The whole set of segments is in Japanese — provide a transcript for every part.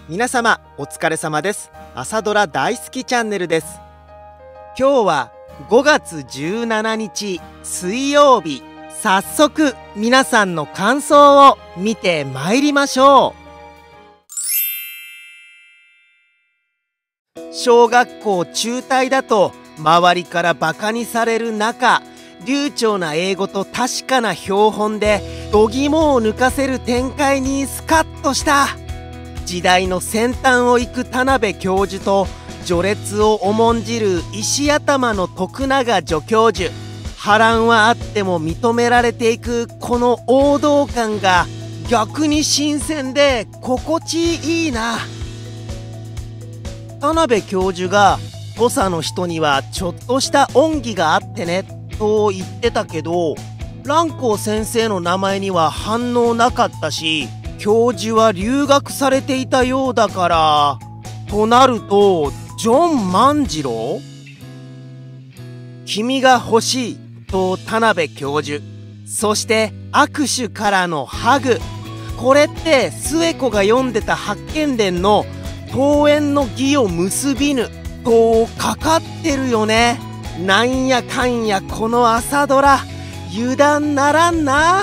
皆様お疲れ様です。朝ドラ大好きチャンネルです。今日は5月17日水曜日。早速皆さんの感想を見てまいりましょう。小学校中退だと周りからバカにされる中、流暢な英語と確かな標本で度肝を抜かせる展開にスカッとした。時代の先端を行く田辺教授と序列を重んじる石頭の徳永助教授、波乱はあっても認められていくこの王道感が逆に新鮮で心地いいな。田辺教授が土佐の人にはちょっとした恩義があってねと言ってたけど、蘭光先生の名前には反応なかったし、教授は留学されていたようだから、となるとジョン万次郎？君が欲しいと田辺教授、そして握手からのハグ。これって寿恵子が読んでた八犬伝の桃園の義を結びぬとかかってるよね。なんやかんやこの朝ドラ油断ならんな。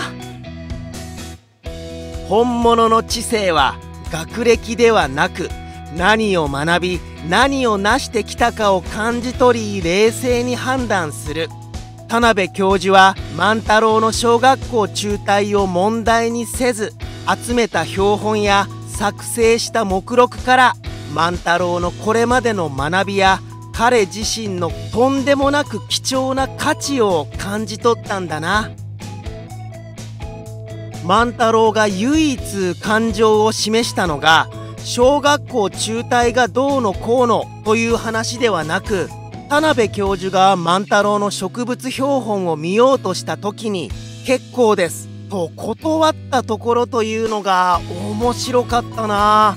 本物の知性は学歴ではなく、何を学び何を成してきたかを感じ取り冷静に判断する。田辺教授は万太郎の小学校中退を問題にせず、集めた標本や作成した目録から万太郎のこれまでの学びや彼自身のとんでもなく貴重な価値を感じ取ったんだな。万太郎が唯一感情を示したのが、小学校中退がどうのこうのという話ではなく、田辺教授が万太郎の植物標本を見ようとした時に結構ですと断ったところというのが面白かったな。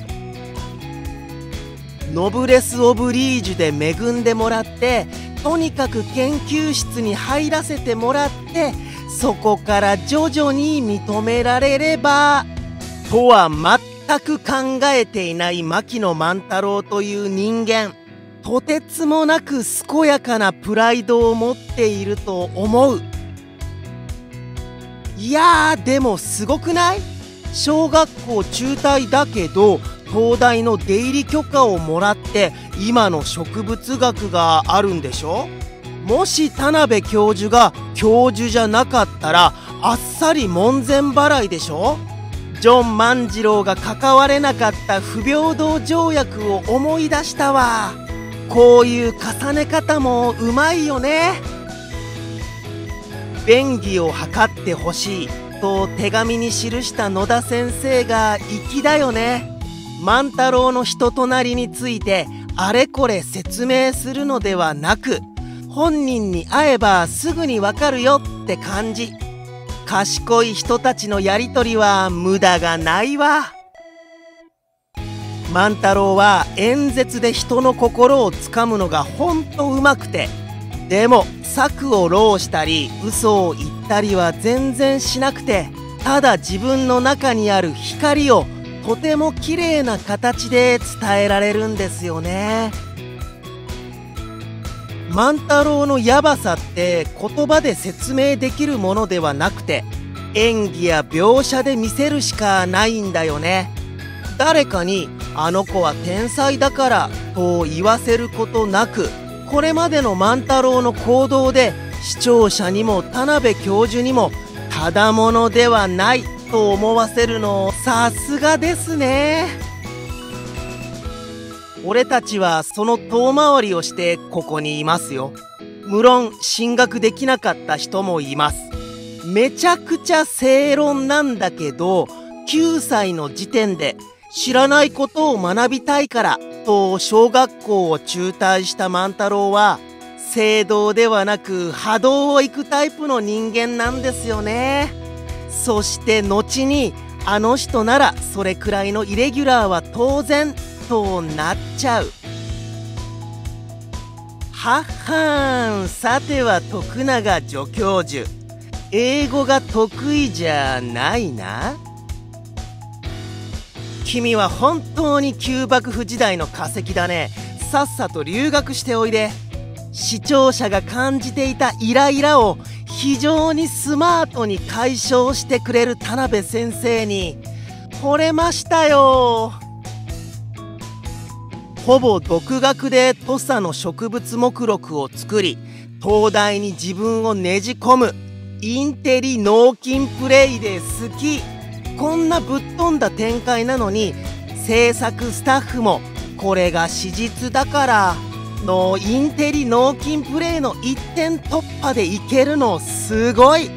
ノブレス・オブリージュで恵んでもらって、とにかく研究室に入らせてもらって、そこから徐々に認められればとは全く考えていない牧野万太郎という人間、とてつもなく健やかなプライドを持っていると思う。いやーでもすごくない？小学校中退だけど東大の出入り許可をもらって今の植物学があるんでしょ。もし田辺教授が教授じゃなかったらあっさり門前払いでしょ。ジョン万次郎が関われなかった不平等条約を思い出したわ。こういう重ね方もうまいよね。便宜を図ってほしいと手紙に記した野田先生が粋だよね。万太郎の人となりについてあれこれ説明するのではなく、本人に会えばすぐにわかるよって感じ。賢い人たちのやりとりは無駄がないわ。万太郎は演説で人の心をつかむのがほんとうまくて、でも策を弄したり嘘を言ったりは全然しなくて、ただ自分の中にある光をとても綺麗な形で伝えられるんですよね。万太郎のヤバさって言葉で説明できるものではなくて、演技や描写で見せるしかないんだよね。誰かにあの子は天才だからと言わせることなく、これまでの万太郎の行動で視聴者にも田辺教授にもただものではないと思わせるのさすがですね。俺たちはその遠回りをしてここにいますよ。無論進学できなかった人もいます。めちゃくちゃ正論なんだけど、9歳の時点で知らないことを学びたいからと小学校を中退した万太郎は、正道ではなく波動を行くタイプの人間なんですよね。そして後にあの人ならそれくらいのイレギュラーは当然となっちゃう。はっはーん。さては徳永助教授、英語が得意じゃないな。 君は本当に旧幕府時代の化石だね。さっさと留学しておいで。視聴者が感じていたイライラを非常にスマートに解消してくれる田辺先生に惚れましたよ。ほぼ独学で土佐の植物目録を作り、東大に自分をねじ込むインテリ脳筋プレイで好き。こんなぶっ飛んだ展開なのに制作スタッフもこれが史実だからのインテリ脳筋プレイの一点突破でいけるのすごい。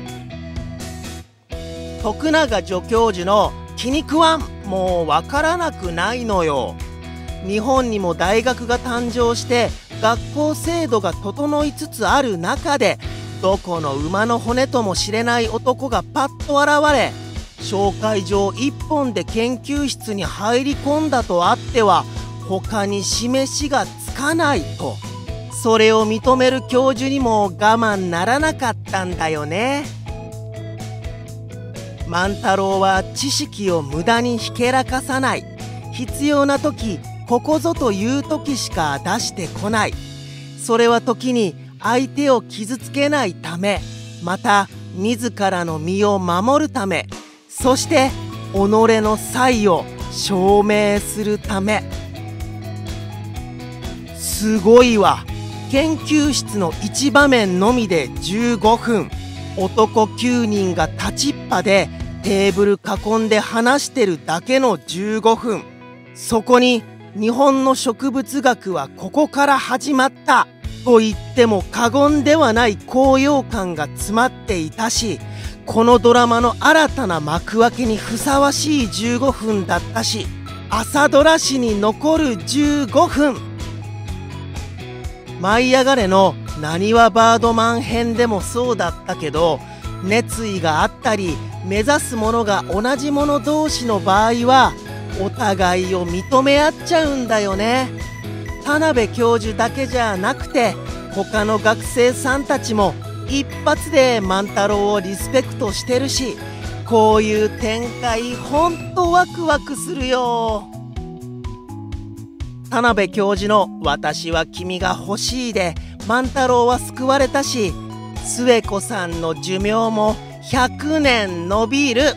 徳永助教授の気に食わんもうわからなくないのよ。日本にも大学が誕生して学校制度が整いつつある中で、どこの馬の骨とも知れない男がパッと現れ、紹介状一本で研究室に入り込んだとあっては他に示しがつかないと、それを認める教授にも我慢ならなかったんだよね。万太郎は知識を無駄にひけらかさない。必要な時ここぞという時しか出してこない。それは時に相手を傷つけないため、また自らの身を守るため、そして己の才を証明するため。すごいわ。研究室の一場面のみで15分、男9人が立ちっぱでテーブル囲んで話してるだけの15分。そこに日本の植物学はここから始まったと言っても過言ではない高揚感が詰まっていたし、このドラマの新たな幕開けにふさわしい15分だったし、朝ドラ史に残る15分。舞い上がれのなにわバードマン編でもそうだったけど、熱意があったり目指すものが同じ者同士の場合はお互いを認め合っちゃうんだよね。田辺教授だけじゃなくて他の学生さんたちも一発で万太郎をリスペクトしてるし、こういう展開ほんとワクワクするよ。田辺教授の「私は君が欲しい」で万太郎は救われたし、末子さんの寿命も100年延びる。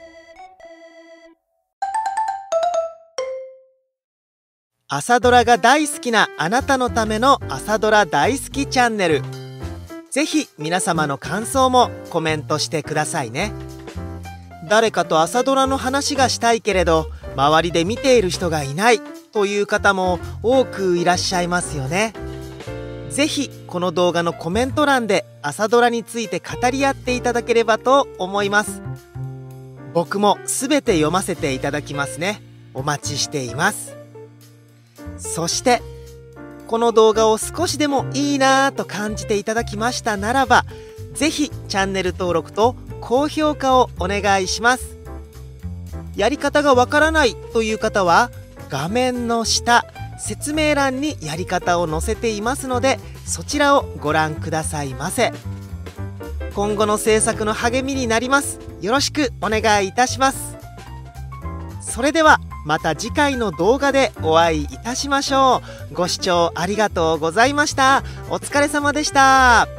朝ドラが大好きなあなたのための朝ドラ大好きチャンネル。ぜひ皆様の感想もコメントしてくださいね。誰かと朝ドラの話がしたいけれど周りで見ている人がいないという方も多くいらっしゃいますよね。ぜひこの動画のコメント欄で朝ドラについて語り合っていただければと思います。僕もすべて読ませていただきますね。お待ちしています。そしてこの動画を少しでもいいなぁと感じていただきましたならば、ぜひチャンネル登録と高評価をお願いします。やり方がわからないという方は画面の下説明欄にやり方を載せていますので、そちらをご覧くださいませ。今後の制作の励みになります。よろしくお願いいたします。それではまた次回の動画でお会いいたしましょう。ご視聴ありがとうございました。お疲れ様でした。